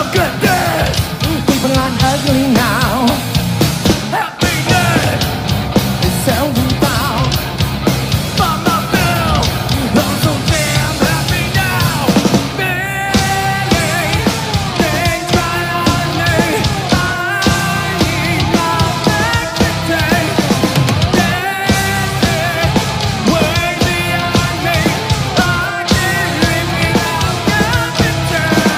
look at this. People aren't ugly now. Happiness is seldom found. But my bill, I'm so damn happy now. Many things right on me. I need my ecstasy. Dancing way beyond me. I can't live without appetite.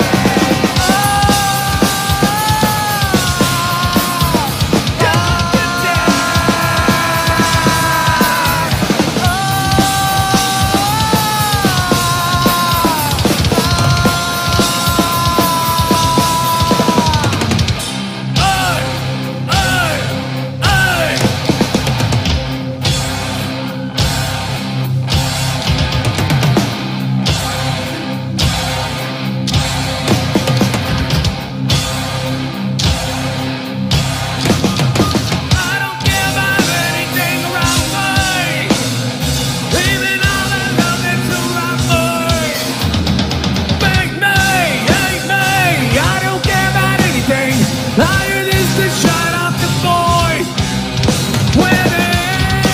Higher this to shut off the voice within,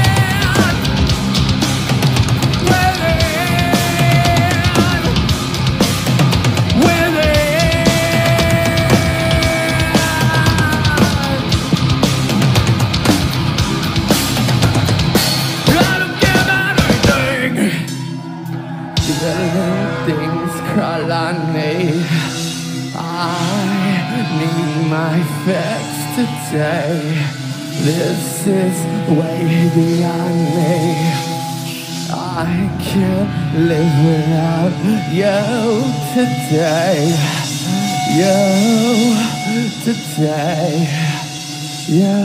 I don't care about anything. The little things crawl on me. I need my fix today. This is way beyond me. I can't live without you today. You today. You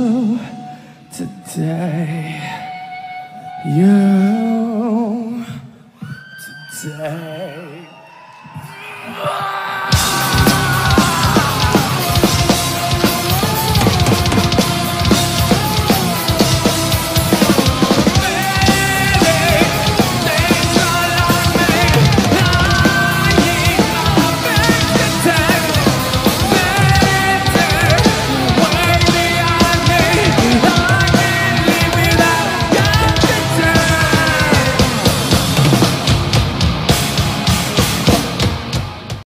today. You today.